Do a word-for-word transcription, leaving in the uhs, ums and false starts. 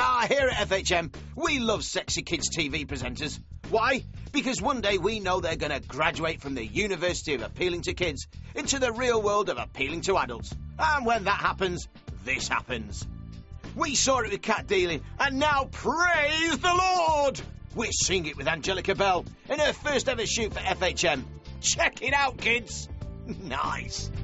Ah, here at F H M, we love sexy kids T V presenters. Why? Because one day we know they're going to graduate from the University of Appealing to Kids into the real world of appealing to adults. And when that happens, this happens. We saw it with cat dealing, and now praise the Lord! We're seeing it with Angellica Bell in her first ever shoot for F H M. Check it out, kids! Nice.